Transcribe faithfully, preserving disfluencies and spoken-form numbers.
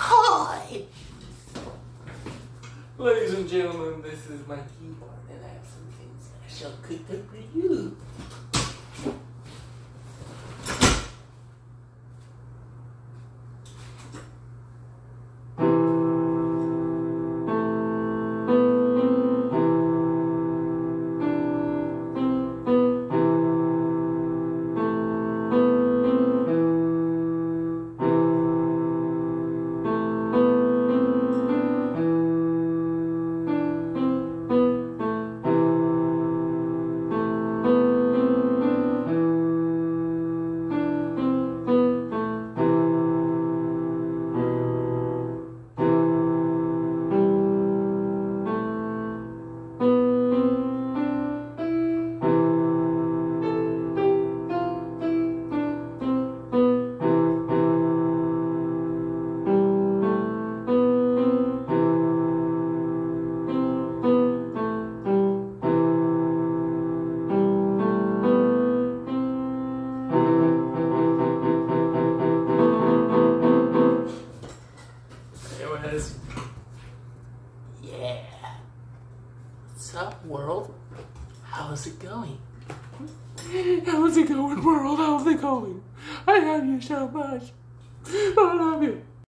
Hi! Ladies and gentlemen, this is my keyboard and I have something special cooked up for you. Yeah. What's up, world? How's it going? How's it going, world? How's it going? I love you so much. I love you.